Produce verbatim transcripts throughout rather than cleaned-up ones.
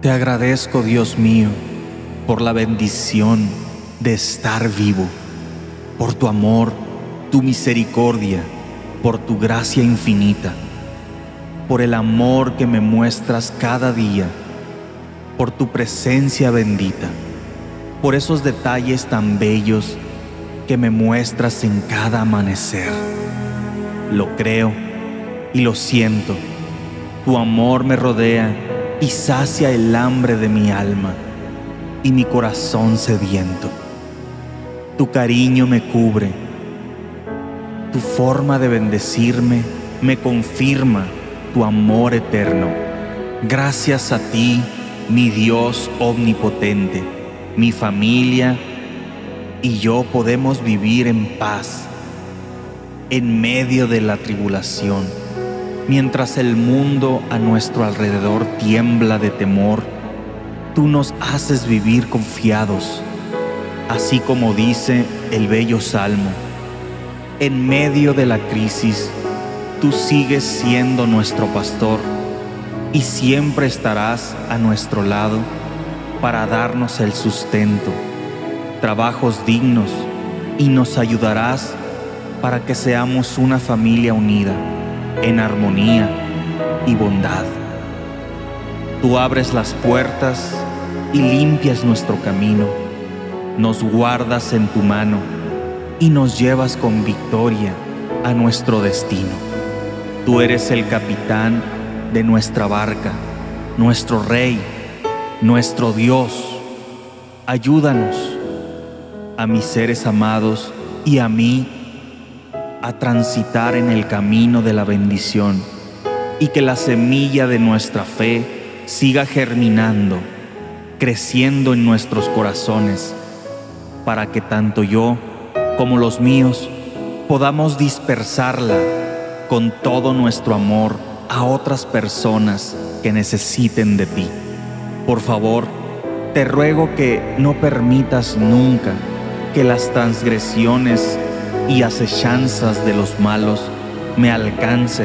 Te agradezco, Dios mío, por la bendición de estar vivo, por tu amor, tu misericordia, por tu gracia infinita, por el amor que me muestras cada día, por tu presencia bendita, por esos detalles tan bellos que me muestras en cada amanecer. Lo creo y lo siento. Tu amor me rodea y sacia el hambre de mi alma y mi corazón sediento. Tu cariño me cubre. Tu forma de bendecirme me confirma tu amor eterno. Gracias a ti, mi Dios omnipotente, mi familia y yo podemos vivir en paz en medio de la tribulación. Mientras el mundo a nuestro alrededor tiembla de temor, tú nos haces vivir confiados, así como dice el bello Salmo. En medio de la crisis, tú sigues siendo nuestro pastor y siempre estarás a nuestro lado para darnos el sustento, trabajos dignos, y nos ayudarás para que seamos una familia unida en armonía y bondad. Tú abres las puertas y limpias nuestro camino, nos guardas en tu mano y nos llevas con victoria a nuestro destino. Tú eres el capitán de nuestra barca, nuestro Rey, nuestro Dios. Ayúdanos a mis seres amados y a mí a transitar en el camino de la bendición y que la semilla de nuestra fe siga germinando, creciendo en nuestros corazones, para que tanto yo como los míos podamos dispersarla con todo nuestro amor a otras personas que necesiten de ti. Por favor, te ruego que no permitas nunca que las transgresiones y acechanzas de los malos me alcancen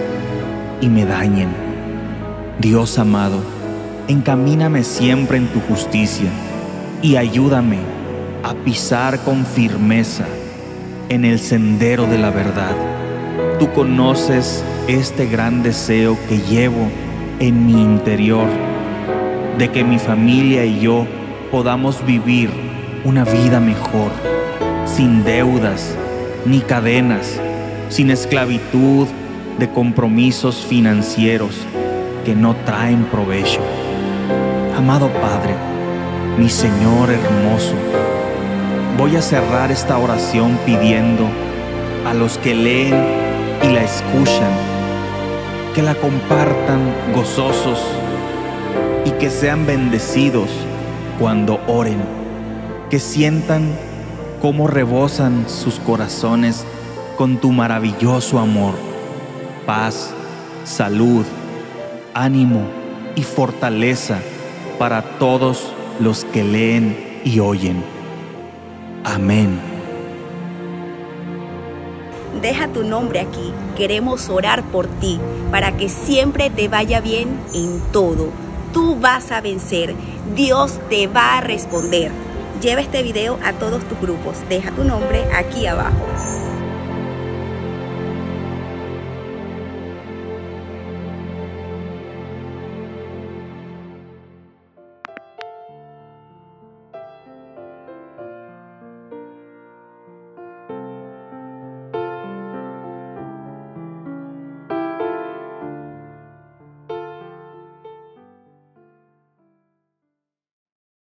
y me dañen. Dios amado, encamíname siempre en tu justicia y ayúdame a pisar con firmeza en el sendero de la verdad. Tú conoces este gran deseo que llevo en mi interior, de que mi familia y yo podamos vivir una vida mejor, sin deudas ni cadenas, sin esclavitud de compromisos financieros que no traen provecho. Amado Padre, mi Señor hermoso, voy a cerrar esta oración pidiendo a los que leen y la escuchan que la compartan gozosos y que sean bendecidos cuando oren, que sientan cómo rebosan sus corazones con tu maravilloso amor, paz, salud, ánimo y fortaleza para todos los que leen y oyen. Amén. Deja tu nombre aquí. Queremos orar por ti para que siempre te vaya bien en todo. Tú vas a vencer. Dios te va a responder. Lleva este video a todos tus grupos. Deja tu nombre aquí abajo.